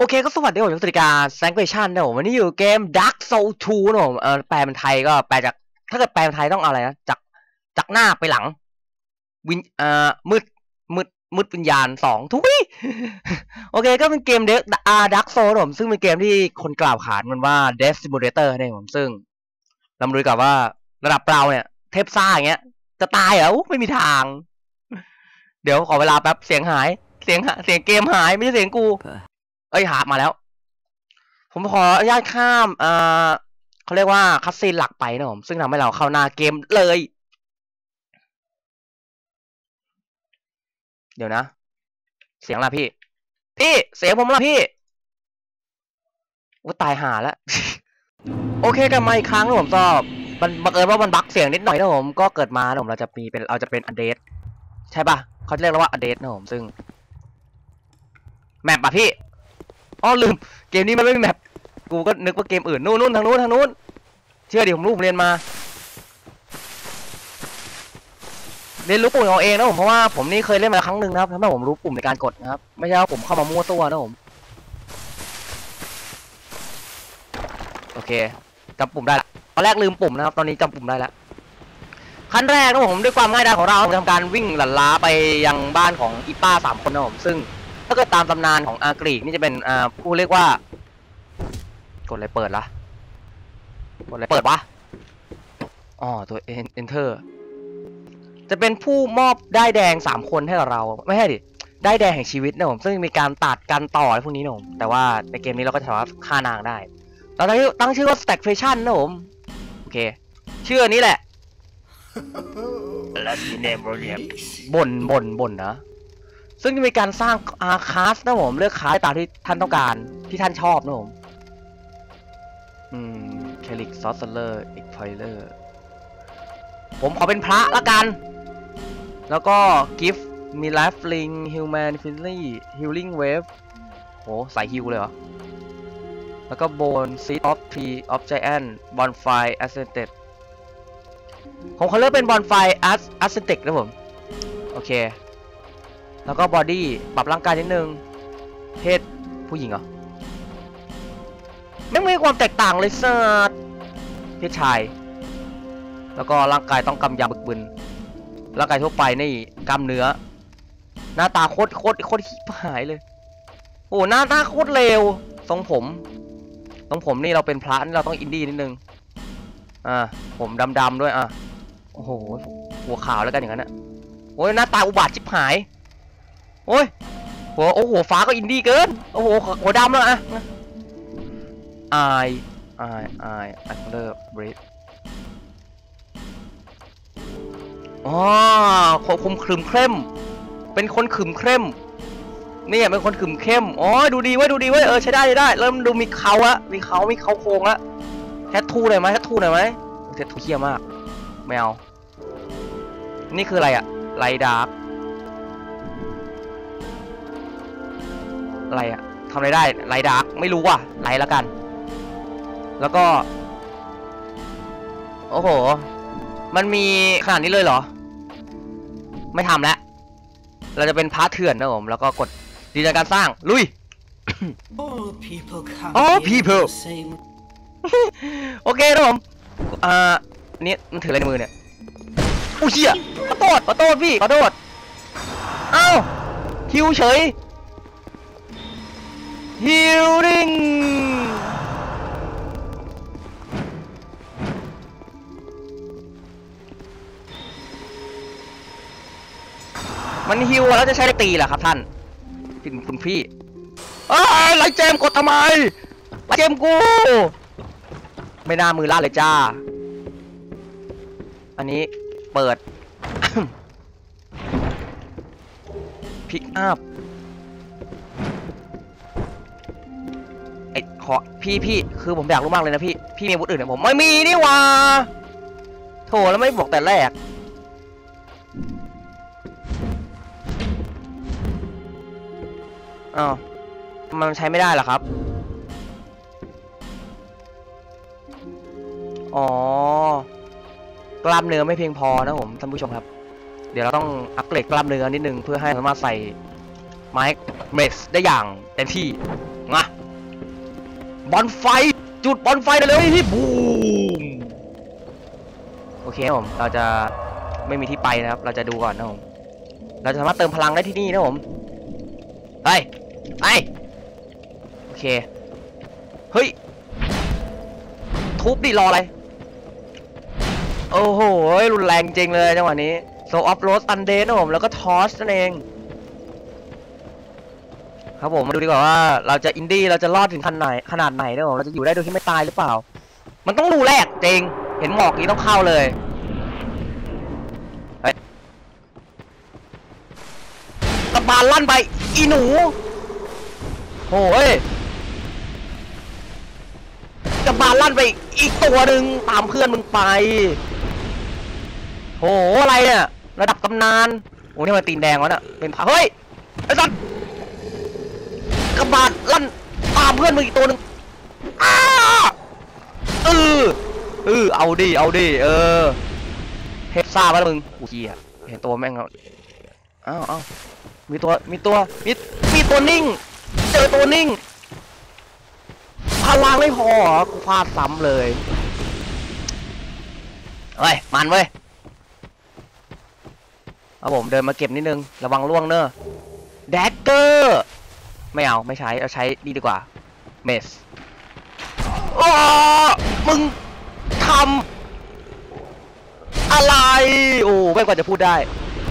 โอเคก็สวัสดีผมยศติการแซงเกชันนะผมวันนี้อยู่เกม Dark Souls 2นะผมแปลเป็นไทยก็แปลจากถ้าเกิดแปลเป็นไทยต้องเอาอะไรนะจากหน้าไปหลังวินมืดวิญญาณ2ทุย โอเคก็เป็นเกมDark Souls ผมซึ่งเป็นเกมที่คนกล่าวขานมันว่า Death Simulator นี่ผมซึ่งเรามาดูกันว่าระดับเราเนี่ยเทพซ่าอย่างเงี้ยจะตายเหรอไม่มีทางเดี๋ยวขอเวลาแป๊บเสียงหายเสียงเกมหายไม่ใช่เสียงกูเอ้ยหามาแล้วผมขออนุญาตข้ามเขาเรียกว่าคัสซีนหลักไปนะผมซึ่งทำให้เราเข้าหน้าเกมเลยเดี๋ยวนะเสียงละพี่เสียงผมละพี่ว่าตายหาแล้ว โอเคกันมาอีกครั้งนะผมก็มันบังเอิญว่ามันบั๊กเสียงนิดหน่อยนะผมก็เกิดมานะผมเราจะเป็นอันเดสใช่ป่ะเขาเรียกว่าอันเดสนะผมซึ่งแมปป่ะพี่อ๋อลืมเกมนี้มันไม่มีแมปกูก็นึกว่าเกมอื่นนู่นทางนู้นเชื่อดิผมรู้ผมเรียนมาเรียนรู้ปุ่มของเองนะผมเพราะว่าผมนี่เคยเล่นมาครั้งหนึ่งนะครับทำให้ผมรู้ปุ่มในการกดนะครับไม่ใช่ว่าผมเข้ามามั่วตัวนะผมโอเคจำปุ่มได้ละตอนแรกลืมปุ่มนะครับตอนนี้จำปุ่มได้แล้วขั้นแรกนะผมด้วยความง่ายดายของเราทำการวิ่งหลั่นล้าไปยังบ้านของอีป้า3 คนนะผมซึ่งถ้าเกิดตามตำนานของกรีกนี่จะเป็นผู้เรียกว่ากดอะไรเปิดละกดอะไรเปิดวะอ๋อตัว enter จะเป็นผู้มอบได้แดง3 คนให้กับเราไม่ใช่ดิได้แดงแห่งชีวิตนะผมซึ่งมีการตัดการต่ออะไรพวกนี้นะผมแต่ว่าในเกมนี้เราก็สามารถฆ่านางได้เราตั้งชื่อว่า Stagflation นะผมโอเคชื่อนี้แหละและทีเนมโรเนียบ่นนะซึ่งจะมีการสร้างคลาสนะผมเลือกคลาสตามที่ท่านต้องการที่ท่านชอบนะผมเคลิกซอสเลอร์อีกไฟเลอร์ผมขอเป็นพระละกันแล้วก็กิฟต์มีไลฟ์ลิงฮิวแมนฟิลลี่ฮิลลิ่งเวฟโหใส่ฮิลเลยเหรอแล้วก็โบนซีดออฟทรีออฟไจแอนบอนไฟแอสเซนเต็ดผมเขาเลือกเป็นบอนไฟแอสเซนเต็ดนะผมโอเคแล้วก็บอดี้ปรับร่างกายนิดนึงเพศผู้หญิงเหรอไม่มีความแตกต่างเลยสัสเพศชายแล้วก็ร่างกายต้องกำยำบึกบึนร่างกายทั่วไปนี่กล้ามเนื้อหน้าตาโคตรหิบหายเลยโอ้หน้าโคตรเลวทรงผมนี่เราเป็นพระนี่เราต้องอินดี้นิดนึงผมดำด้วยโอ้โหหัวขาวแล้วกันอย่างนั้นนะโอ้ยหน้าตาอุบาทชิบหายโอ้ยหัวฟ้าก็อินดี้เกินโอ้โหหัวดำแล้วไอเลิฟบริดคุมขรึมเข้มเป็นคนขรึมเข้มนี่เป็นคนขรึมเข้มดูดีไว้ใช้ได้เริ่มดูมีเขาละมีเขาโครงละแทททูหน่อยไหมแทททูเขี้ยมากแมวนี่คืออะไรอะไลดาร์กอะไรอะทำอะไรได้ไลดาร์กไม่รู้ว่ะไลแล้วกันแล้วก็โอ้โหมันมีขนาดนี้เลยเหรอไม่ทำแล้วเราจะเป็นพาร์ทเถื่อนนะผมแล้วก็กดดีในการสร้างลุยpeople โอเคนะผมนี่มันถืออะไรในมือเนี่ยอุ้ยเชี่ยขอโทษพี่ขอโทษเอ้าฮิวเฉยฮิลลิ่งมันฮิวแล้วจะใช้ตีเหรอครับท่านคุณพี่ไล่เจมกดทำไมไล่เจมกูไม่น่ามือลั่นเลยจ้าอันนี้เปิด พิกอัพพี่คือผมอยากรู้มากเลยนะพี่มีอาวุธอื่นเนี่ยผมไม่มีนี่วะโถแล้วไม่บอกแต่แรกมันใช้ไม่ได้หรอครับกล้ามเนื้อไม่เพียงพอนะผมท่านผู้ชมครับเดี๋ยวเราต้องอัปเกรดกล้ามเนื้อนิดนึงเพื่อให้สามารถใส่ไม้เมสได้อย่างเต็มที่มาบอลไฟจุดบอลไฟได้เลยที่บูมโอเคผมเราจะไม่มีที่ไปนะครับเราจะดูก่อนนะผมเราจะสามารถเติมพลังได้ที่นี่นะผมไปโอเคเฮ้ยทุบดิรออะไรโอ้โหรุนแรงจริงเลยจังหวะนี้โซออฟโรสอันเดนนะผมแล้วก็ทอสนั่นเองครับผมมาดูดีกว่าว่าเราจะอินดี้เราจะรอดถึงขนาดไหนนะผมเราจะอยู่ได้โดยที่ไม่ตายหรือเปล่ามันต้องรูแรกจริงเห็นหมอกนี้ต้องเข้าเลยกระบาลลั่นไปอีหนูโอ้ยกระบาลลั่นไปอีกตัวหนึ่งตามเพื่อนมึงไปโหอะไรเนี่ยระดับตำนานโอ้นี่มันตีนแดงวะเนี่ยเป็นเฮ้ยไอ้สัตว์กระบาลลั่นตามเพื่อนมึงอีกตัวหนึ่งเอาดิเทปซ่ามาแล้วมึงกูเหี้ยเห็นตัวแม่งเอามีตัวนิ่งเจอตัวนิ่งพลังไม่พอเหรอกูฟาดซ้ำเลยเฮ้ยมันเว้ยเอาผมเดินมาเก็บนิดนึงระวังล่วงเนอะแดกเกอร์ไม่เอาไม่ใช้เอาใช้ดีดีกว่าเมสมึงทำอะไรโอ้ไม่กว่าจะพูดได้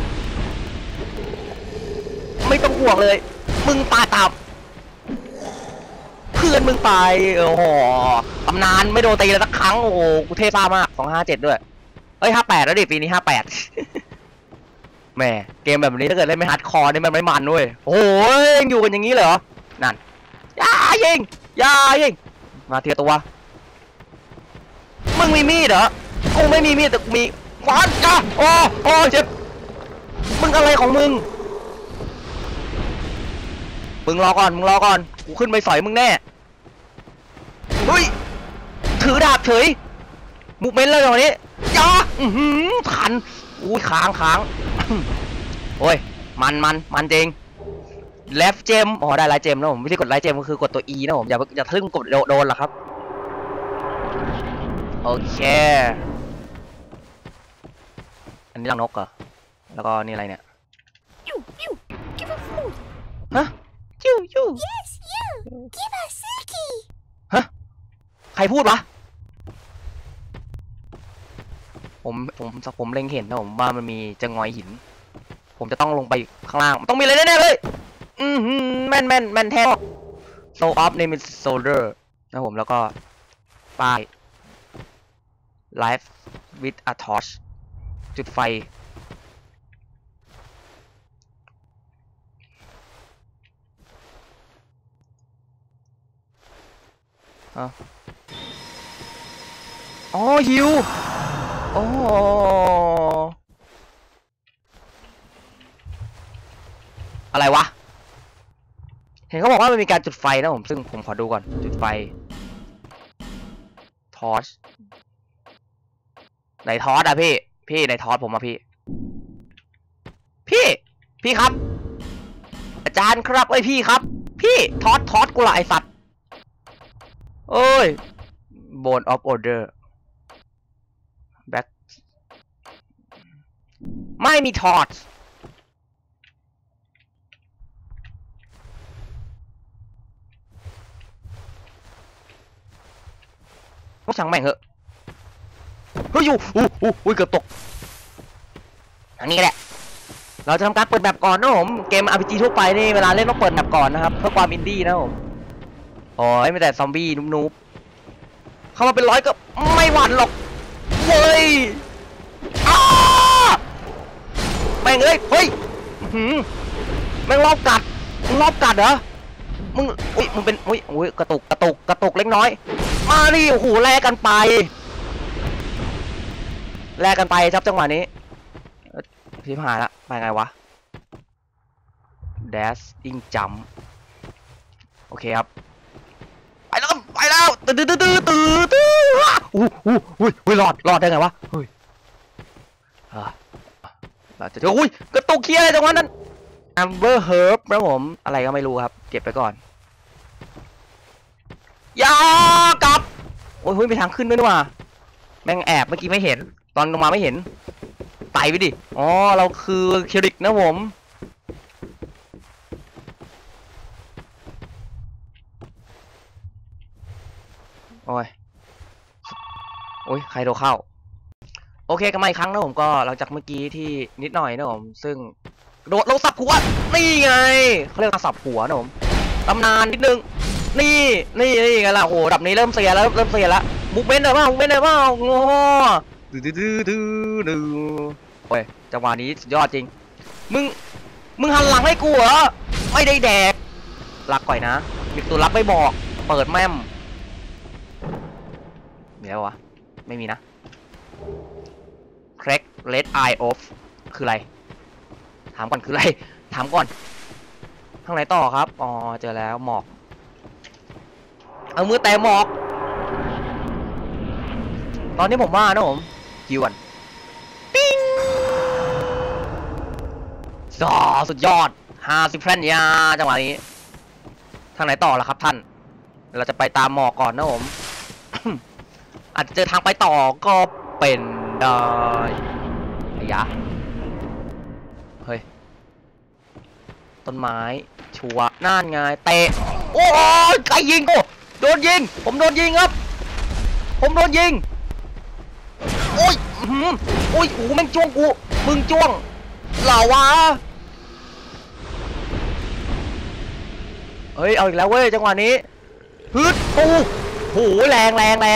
ไม่ต้องห่วงเลยมึงตายตามเพื่อนมึงไปโอ้โหตำนานไม่โดนตีเลยสักครั้งโอ้โหกูเท่ซ่ามาก257ด้วยเอ้ย58แล้วดิปีนี้58แม่เกมแบบนี้ถ้าเกิดเล่นไม่ฮาร์ดคอร์นี่มันไม่มันด้วยโอ้ยยังอยู่กันอย่างนี้เหรอนั่นอย่ายิงมาเทียตัวมึงมีมีดเหรอกูไม่มีมีดแต่มีขวานจ้าโอ้เจ็บมึงอะไรของมึงรอก่อนกูขึ้นไปสอยมึงแน่เฮ้ยถือดาบเฉยมุกเม้นเลยวันนี้ย่าทันอุ้ยค้างโอ้ยมันจริงเลฟเจมได้ไลท์เจมนะผมไม่ใช่กดไลท์เจมก็คือกดตัว E นะผมอย่าทึ่งกดโดนหรอครับโอเคอันนี้รังนกเหรอแล้วก็นี่อะไรเนี่ยฮะยู Yes you give us Silky ฮะใครพูดวะผมเล็งเห็นนะผมว่ามันมีจะงอยหินผมจะต้องลงไปข้างล่างต้องมีอะไรแน่ๆเลยแม่นแท้ So off name is soldier นะผมแล้วก็ป้าย Life with a torch จุดไฟฮิวอะไรวะเห็นเขาบอกว่ามันมีการจุดไฟนะผมซึ่งผมขอดูก่อนจุดไฟทอร์ชไหนทอร์ชอะพี่ไหนทอร์ชผมอะพี่ครับอาจารย์ครับพี่ครับพี่ทอร์ชกูละไอสัตว์เอ้ย Bone of Order Back ไม่มีทอร์ชก็ช่างแม่งเหอะเฮ้ยเกือบตกอันนี้แหละเราจะทำการเปิดแบบก่อนนะผมเกม RPG ทั่วไปนี่เวลาเล่นต้องเปิดแบบก่อนนะครับเพื่อความอินดี้นะผมไม่แต่ซอมบี้นูบเข้ามาเป็นร้อยก็ไม่หวั่นหรอกเว้ยแม่งเฮ้ยแม่งรอบกัดเหรอมึงเป็นกระตุกเล็กน้อยมาดิโอ้โหแลกกันไปครับจังหวะนี้พี่ผ่านละไปไงวะ Dash อิงจัมโอเคครับไปแล้วรอดได้ไงวะเฮ้ยเราจะกระตุกเคี้ยอะไรจังหวะนั้น Amber Herb นะผมอะไรก็ไม่รู้ครับเก็บไปก่อนอย่ากลับโอ้ยมีทางขึ้นด้วยนี่ว่าแม่งแอบเมื่อกี้ไม่เห็นตอนลงมาไม่เห็นไต่ไปดิอ๋อเราคือเคริกนะผมโอ้ยใครโดนเข้าโอเคกันมาอีกครั้งนะผมก็หลังจากเมื่อกี้ที่นิดหน่อยนะผมซึ่งโดดลงสับหัวนี่ไงเขาเรียกว่าสับหัวนะผมตำนานนิดนึงนี่ไงล่ะโอ้ดับนี้เริ่มเสียแล้วมุกเมนต์เลยป่ะงอดื้อโอ้ยจังหวะนี้สุดยอดจริงมึงหันหลังให้กูเหรอไม่ได้แดกรักก่อยนะมีตัวรับไม่บอกเปิดแม่มมีแล้ววะไม่มีนะแคร็กเลดไอออฟคืออะไรถามก่อนคืออะไรถามก่อนข้างไหนต่อครับอ๋อเจอแล้วหมอกเอามือแต่หมอกตอนนี้ผมว่านะผมคิวก่อนปิ้งสุดยอด50แพร่นยาจังหวะนี้ทางไหนต่อล่ะครับท่านเราจะไปตามหมอกก่อนนะผม อาจจะเจอทางไปต่อก็เป็นได้ไอ้ยะเฮ้ยต้นไม้ชัวน่านไงเตะโอ้ยใครยิงกูโดนยิงผมโดนยิงครับผมโดนยิงโอ้ยโอ้ยแม่งจ้วงกูมึงจ้วงเหล่าวะเฮ้ยเอาอีกแล้วเว้ยจังหวะนี้ฮึดปูโหแรง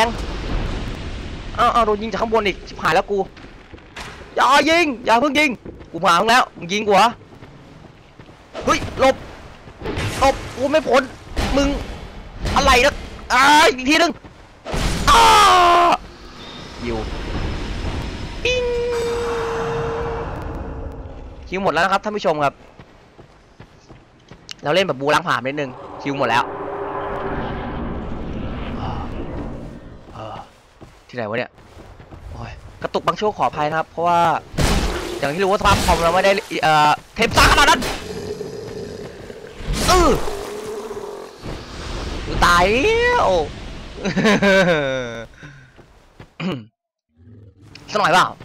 เอาโดนยิงจากข้างบนอีกชิบหายแล้วกูอย่าเพิ่งยิงกูมาแล้วมึงยิงกูเหรอเฮ้ยหลบกูไม่พ้นมึงอะไรนะอีกทีนึงอยู่ปิ้งคิวหมดแล้วนะครับท่านผู้ชมครับเราเล่นแบบบูล้างผ่านนิดนึงคิวหมดแล้วที่ไหนวะเนี่ยโอ้ยกระตุกบางช่วงขออภัยนะครับเพราะว่าอย่างที่รู้ว่าสภาพคอมเราไม่ได้เทปซ่าขนาดนั้นตายแล้วสักหน่อยเปล่า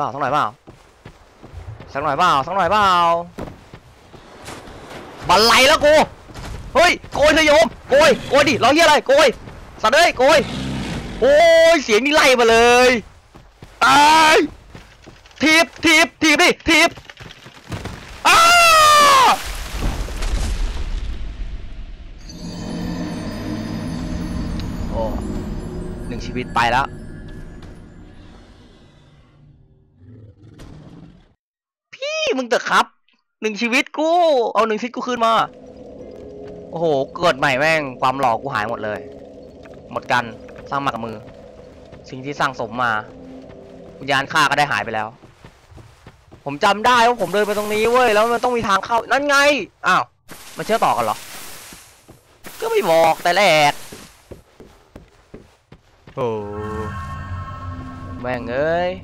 บันไลแล้วกูเฮ้ยโกยเธอโยมโกยดิเราเฮียอะไรโกยสัตว์เอ้ยโกยโอ้ยเสียงนี่ไล่มาเลยตายทีบดิทีบโอ้1 ชีวิตไปแล้วพี่มึงเถอะครับ1 ชีวิตกูเอา1 ชีวิตกูคืนมาโอ้โหเกิดใหม่แม่งความหล่อกูหายหมดเลยหมดกันสร้างมากับมือสิ่งที่สร้างสมมาวิญญาณข้าก็ได้หายไปแล้วผมจำได้ว่าผมเดินไปตรงนี้เว้ยแล้วมันต้องมีทางเข้านั่นไงอ้าวมันเชื่อต่อกันเหรอก็ไม่บอกแต่แรกโอ้แม่งเอ้ย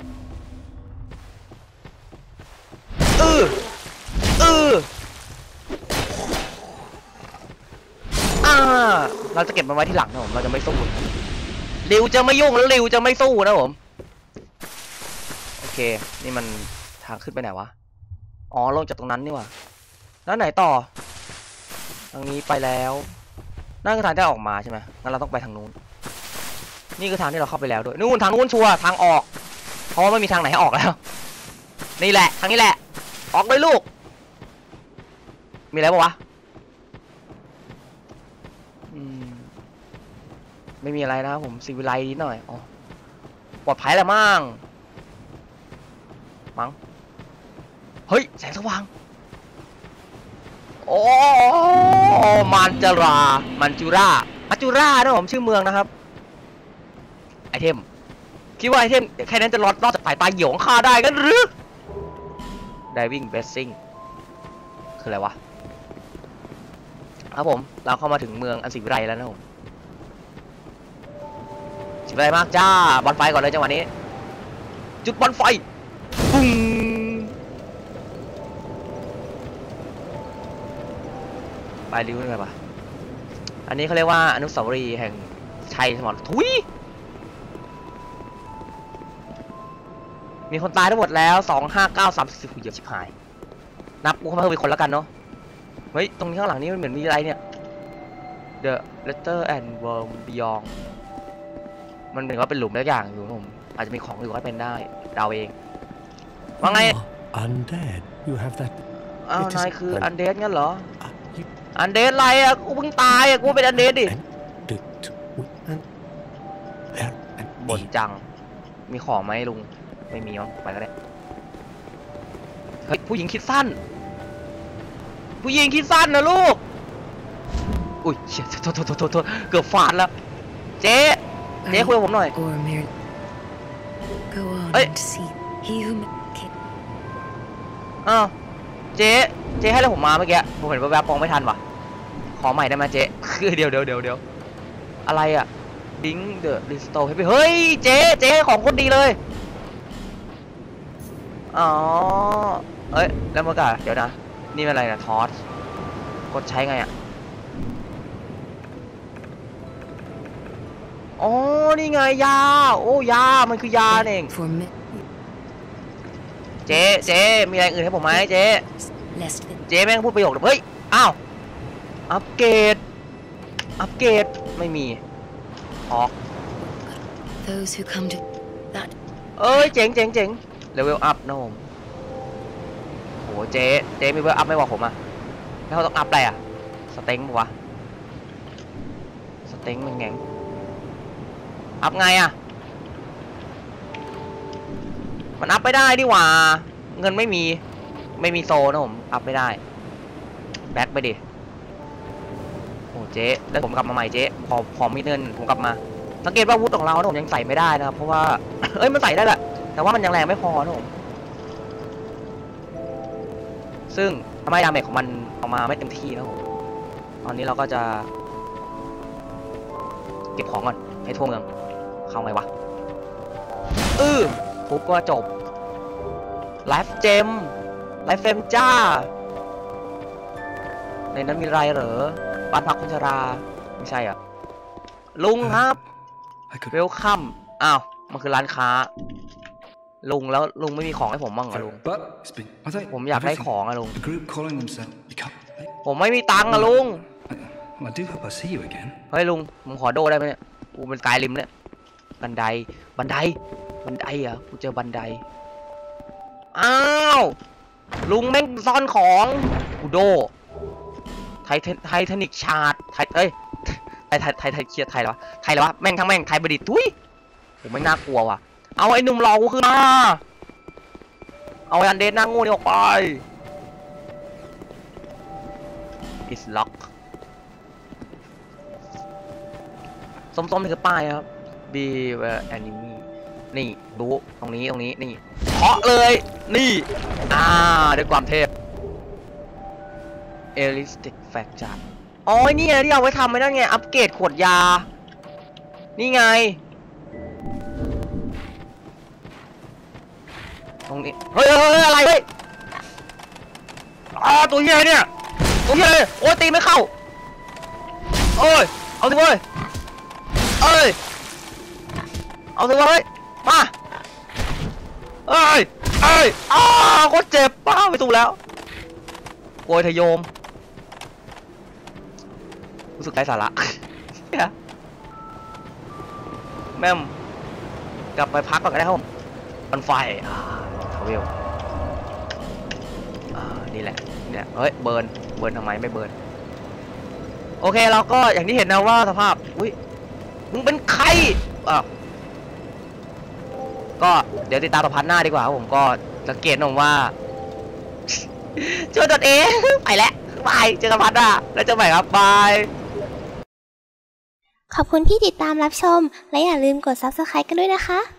เราจะเก็บมันไว้ที่หลังนะผมเราจะไม่สู้ริวจะไม่ยุ่งแล้วริวจะไม่สู้นะผมโอเคนี่มันทางขึ้นไปไหนวะอ๋อลงจากตรงนั้นนี่วะแล้วไหนต่อทางนี้ไปแล้วนั่นคือทางที่ออกมาใช่ไหมงั้นเราต้องไปทางนู้นนี่คือทางที่เราเข้าไปแล้วด้วยนู่นทางนู้นชัวร์ทางออกเพราะว่าไม่มีทางไหนให้ออกแล้วนี่แหละทางนี้แหละออกเลยลูกมีอะไรปะวะไม่มีอะไรนะผมซีวิไลนิดหน่อยอ๋อปลอดภัยแล้วมั้งเฮ้ยแสงสว่างโอ้มันจูรานะผมชื่อเมืองนะครับไอเทมคิดว่าไอเทมแค่นั้นจะรอดจากสายตาเหี่ยวของข้าได้กันหรือ Diving Blessing คืออะไรวะครับผมเราเข้ามาถึงเมืองอันศิวิไลแล้วนะผมศิวิไลมากจ้าบอลไฟก่อนเลยจังหวะนี้จุดบอลไฟปุ้งไปริ้วยังไงปะอันนี้เขาเรียกว่าอนุสาวรีย์แห่งชัยสมรทุยมีคนตายทั้งหมดแล้ว25930เหยียบชิบหายนับกูเข้ามาเพิ่มอีกคนแล้วกันเนาะเฮ้ยตรงนี้ข้างหลังนี้มันเหมือนมีอะไรเนี่ย The Letter and Worm Beyond มันเหมือนว่าเป็นหลุมแล้วอย่างอยู่ผมอาจจะมีของอยู่ก็เป็นได้เดาเองว่าไง Undead you have that อ้าวนายคืออันเดดงั้นเหรออันเดดอะไรอ่ะกูเพิ่งตายอ่ะกูเป็นอันเดดดิบ่นจังมีของไหมลุงไม่มีมั้งไปก็ได้เฮ้ยผู้หญิงคิดสั้นผู้หญิงคิดสั้นนะลูกอุ้ยเชี่ยโทษเกือบฟาดแล้วเจ๊คุยกับผมหน่อยเฮ้ยอ้าวเจ๊ให้แล้วผมมาเมื่อกี้ผมเห็นแวบๆมองไม่ทันว่ะขอใหม่ได้ไหมเจ๊คือเดี๋ยวอะไรอ่ะดิงเดอะดิสโตเฮ้ยเจ๊ของคนดีเลยอ๋อเอ้ยแล้วเมื่อกี้เดี๋ยวนะนี่เป็นอะไรนะทอสกดใช้ไงอ่ะอ๋อนี่ไงยาโอ้ยามันคือยาเองเจ๊มีอะไรอื่นให้ผมไหมเจ๊แม่งพูดประโยคเฮ้ยอ้าวอัปเกรดไม่มีออกเอ้ยเจ๋งเลเวลอัพนะผมโหเจ๊มีเลเวลอัพไม่บอกผมอ่ะแล้วเขาต้องอัพอะไรอ่ะสเต็งปะวะสเต็งมันแงงอัพไงอ่ะมันอัพไม่ได้ดิว่าเงินไม่มีโซนะผมอัพไม่ได้แบ็คไปดิโอ้เจ๊แล้วผมกลับมาใหม่เจ๊พอมีเงินผมกลับมาสังเกตว่าวุฒิของเราผมยังใส่ไม่ได้นะครับเพราะว่าเอ้ยมันใส่ได้แหละแต่ว่ามันยังแรงไม่พอนะผมซึ่งทำให้ดาเมจของมันออกมาไม่เต็มที่นะผมตอนนี้เราก็จะเก็บของก่อนให้ทั่วเมืองเข้าไงวะปุ๊บก็จบไลฟ์เฟมจ้าในนั้นมีอะไรเหรอบ้านพักคนชราไม่ใช่อ่ะลุงครับเวลคัมอ้าวมันคือร้านค้าลุงแล้วลุงไม่มีของให้ผมบ้างเหรอลุงผมอยากได้ของอะลุงผมไม่มีตังค์อะลุงเฮ้ยลุงผมขอโดได้ไหมเนี่ยกูเป็นกายริมเนี่ยบันไดอ่ะกูเจอบันไดอ้าวลุงแม่งซ่อนของกูโดไททานิกชาร์ดไทเครียดไทยเหรอไทยเหรอวะแม่งทั้งแม่งไทยบดิตทุยผมไม่น่ากลัวว่ะเอาไอ้หนุ่มหล่อกูขึ้นมาเอาไอ้อันเดนนั่งงูนี่ออกไป is lock ส้มๆนี่คือป้ายครับ beware enemy นี่ดูตรงนี้นี่เคาะเลยนี่ด้วยความเทพ elastic fracture อ๋อนี่ไงที่เอาไว้ทำไม่ได้ไงอัปเกรดขวดยานี่ไงตรงนี้เฮ้ยอะไรเฮ้ยตัวใหญ่เนี่ยตัวใหญ่โอ้ยตีไม่เข้าโอ้ยเอาสิเว้ยเอาสิเว้ยมาโคตรเจ็บป้าไปถูกแล้วโกยทะโยมรู้สึกไร้สาระแม่มกลับไปพักก่อนก็ได้ครับผมมันไฟทาวเวลนี่แหละเฮ้ยเบิร์นทำไมไม่เบิร์นโอเคเราก็อย่างที่เห็นนะว่าสภาพอุ้ยมึงเป็นใครก็เดี๋ยวติดตามต่อพันหน้าดีกว่าครับผมก็สังเกตนะว่าช่วยตัวเองไปแล้วบายเจอกันพันหน้าแล้วเจอใหม่ครับบายขอบคุณที่ติดตามรับชมและอย่าลืมกด Subscribe กันด้วยนะคะ